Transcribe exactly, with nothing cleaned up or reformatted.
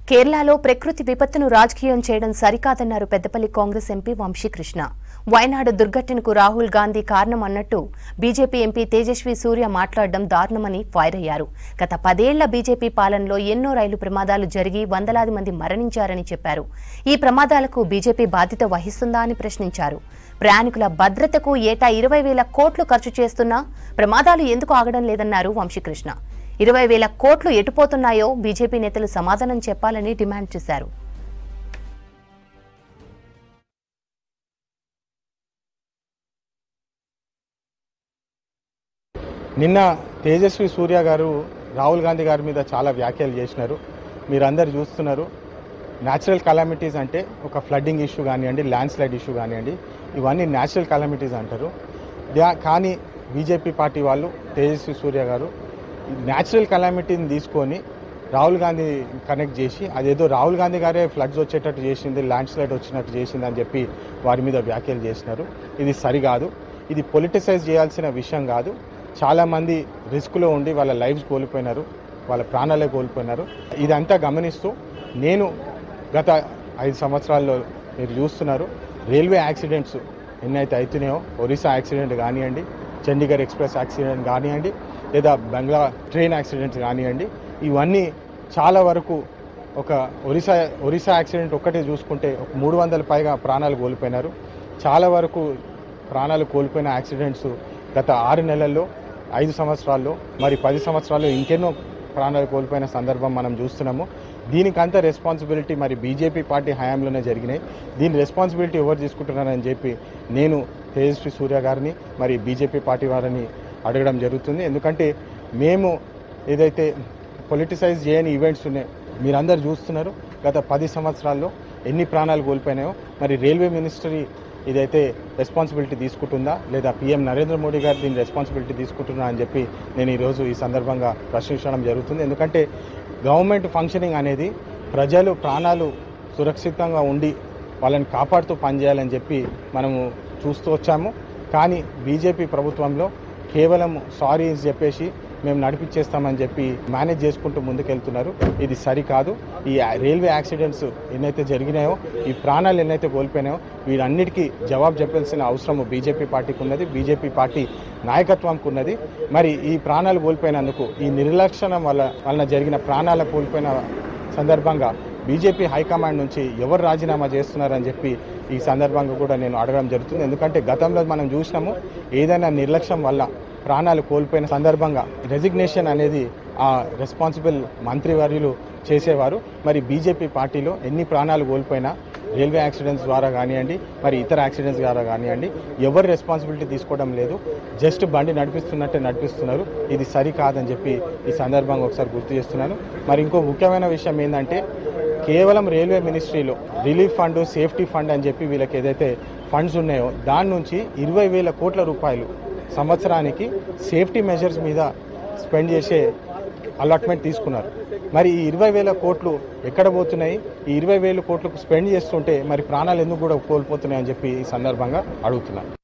కేరళలో ప్రకృతి విపత్తును రాజకీయం చేయడం సరికాదన్నారు పెద్దపల్లి కాంగ్రెస్ ఎంపీ వంశీకృష్ణ. వయనాడు దుర్ఘటనకు రాహుల్ గాంధీ కారణం అన్నట్టు బీజేపీ ఎంపీ తేజస్వి సూర్య మాట్లాడడం దారుణమని ఫైర్ అయ్యారు. గత పదేళ్ల బీజేపీ పాలనలో ఎన్నో రైలు ప్రమాదాలు జరిగి వందలాది మంది మరణించారని చెప్పారు. ఈ ప్రమాదాలకు బీజేపీ బాధ్యత వహిస్తుందా అని ప్రశ్నించారు. ప్రయాణికుల భద్రతకు ఏటా ఇరవై వేల కోట్లు ఖర్చు చేస్తున్నా ప్రమాదాలు ఎందుకు ఆగడం లేదన్నారు వంశీకృష్ణ. ఇరవై వేల కోట్లు ఎటుపోతున్నాయో బీజేపీ నేతలు సమాధానం చెప్పాలని డిమాండ్ చేశారు. నిన్న తేజస్వి సూర్య గారు రాహుల్ గాంధీ గారి మీద చాలా వ్యాఖ్యలు చేసినారు. మీరందరూ చూస్తున్నారు. న్యాచురల్ కలామిటీస్ అంటే ఒక ఫ్లడ్డింగ్ ఇష్యూ కానివ్వండి, ల్యాండ్ స్లైడ్ ఇష్యూ కానివ్వండి, ఇవన్నీ న్యాచురల్ కలామిటీస్ అంటారు. కానీ బీజేపీ పార్టీ వాళ్ళు తేజస్వి సూర్య గారు న్యాచురల్ కలామిటీని తీసుకొని రాహుల్ గాంధీ కనెక్ట్ చేసి అదేదో రాహుల్ గాంధీ గారే ఫ్లడ్స్ వచ్చేటట్టు చేసింది, ల్యాండ్ స్లైడ్ వచ్చినట్టు చేసింది అని చెప్పి వారి మీద వ్యాఖ్యలు చేసినారు. ఇది సరికాదు. ఇది పొలిటిసైజ్ చేయాల్సిన విషయం కాదు. చాలామంది రిస్క్లో ఉండి వాళ్ళ లైఫ్స్ కోల్పోయినారు, వాళ్ళ ప్రాణాలే కోల్పోయినారు. ఇదంతా గమనిస్తూ నేను గత ఐదు సంవత్సరాల్లో మీరు చూస్తున్నారు రైల్వే యాక్సిడెంట్స్ ఎన్నైతే అవుతున్నాయో, ఒరిస్సా యాక్సిడెంట్ కానివ్వండి, చండీగఢ్ ఎక్స్ప్రెస్ యాక్సిడెంట్ కానివ్వండి, లేదా బంగ్లా ట్రైన్ యాక్సిడెంట్స్ కానివ్వండి, ఇవన్నీ చాలా వరకు ఒక ఒరిస్సా ఒరిస్సా యాక్సిడెంట్ ఒక్కటే చూసుకుంటే ఒక మూడు వందల పైగా ప్రాణాలు కోల్పోయినారు. చాలా వరకు ప్రాణాలు కోల్పోయిన యాక్సిడెంట్స్ గత ఆరు నెలల్లో, ఐదు సంవత్సరాల్లో, మరి పది సంవత్సరాల్లో ఇంకెన్నో ప్రాణాలు కోల్పోయిన సందర్భం మనం చూస్తున్నాము. దీనికంతా రెస్పాన్సిబిలిటీ మరి బీజేపీ పార్టీ హయాంలోనే జరిగినాయి. దీని రెస్పాన్సిబిలిటీ ఎవరు తీసుకుంటున్నారని చెప్పి నేను తేజస్వి సూర్య గారిని మరి బీజేపీ పార్టీ వారిని అడగడం జరుగుతుంది. ఎందుకంటే మేము ఏదైతే పొలిటిసైజ్ చేయని ఈవెంట్స్ ఉన్నాయో మీరందరూ చూస్తున్నారు. గత పది సంవత్సరాల్లో ఎన్ని ప్రాణాలు కోల్పోయినాయో మరి రైల్వే మినిస్ట్రీ ఇదైతే రెస్పాన్సిబిలిటీ తీసుకుంటుందా, లేదా పీఎం నరేంద్ర మోడీ గారు దీన్ని రెస్పాన్సిబిలిటీ తీసుకుంటున్నా అని చెప్పి నేను ఈరోజు ఈ సందర్భంగా ప్రశ్నించడం జరుగుతుంది. ఎందుకంటే గవర్నమెంట్ ఫంక్షనింగ్ అనేది ప్రజలు ప్రాణాలు సురక్షితంగా ఉండి వాళ్ళని కాపాడుతూ పనిచేయాలని చెప్పి మనము చూస్తూ వచ్చాము. కానీ బీజేపీ ప్రభుత్వంలో కేవలం సారీ చెప్పేసి మేము నడిపించేస్తామని చెప్పి మేనేజ్ చేసుకుంటూ ముందుకెళ్తున్నారు. ఇది సరికాదు. ఈ రైల్వే యాక్సిడెంట్స్ ఎన్నైతే జరిగినాయో, ఈ ప్రాణాలు ఎన్నైతే కోల్పోయినాయో వీటన్నిటికీ జవాబు చెప్పాల్సిన అవసరం బీజేపీ పార్టీకి ఉన్నది, బీజేపీ పార్టీ నాయకత్వంకు ఉన్నది. మరి ఈ ప్రాణాలు కోల్పోయినందుకు, ఈ నిర్లక్ష్యం వల్ల వలన జరిగిన ప్రాణాలు కోల్పోయిన సందర్భంగా బీజేపీ హైకమాండ్ నుంచి ఎవరు రాజీనామా చేస్తున్నారని చెప్పి ఈ సందర్భంగా కూడా నేను అడగడం జరుగుతుంది. ఎందుకంటే గతంలో మనం చూసినాము ఏదైనా నిర్లక్ష్యం వల్ల ప్రాణాలు కోల్పోయిన సందర్భంగా రెసిగ్నేషన్ అనేది ఆ రెస్పాన్సిబుల్ మంత్రివర్యులు చేసేవారు. మరి బీజేపీ పార్టీలో ఎన్ని ప్రాణాలు కోల్పోయినా రైల్వే యాక్సిడెంట్స్ ద్వారా కానివ్వండి, మరి ఇతర యాక్సిడెంట్స్ ద్వారా కానివ్వండి, ఎవరు రెస్పాన్సిబిలిటీ తీసుకోవడం లేదు. జస్ట్ బండి నడిపిస్తున్నట్టే నడిపిస్తున్నారు. ఇది సరికాదని చెప్పి ఈ సందర్భంగా ఒకసారి గుర్తు చేస్తున్నాను. మరి ఇంకో ముఖ్యమైన విషయం ఏంటంటే కేవలం రైల్వే మినిస్ట్రీలో రిలీఫ్ ఫండ్, సేఫ్టీ ఫండ్ అని చెప్పి వీళ్ళకి ఏదైతే ఫండ్స్ ఉన్నాయో దాని నుంచి ఇరవై వేల కోట్ల రూపాయలు సంవత్సరానికి సేఫ్టీ మెజర్స్ మీద స్పెండ్ చేసే అలాట్మెంట్ తీసుకున్నారు. మరి ఈ ఇరవై వేల కోట్లు ఎక్కడ పోతున్నాయి? ఈ ఇరవై వేల కోట్లకు స్పెండ్ చేస్తుంటే మరి ప్రాణాలు ఎందుకు కూడా కోల్పోతున్నాయి అని చెప్పి ఈ సందర్భంగా అడుగుతున్నాను.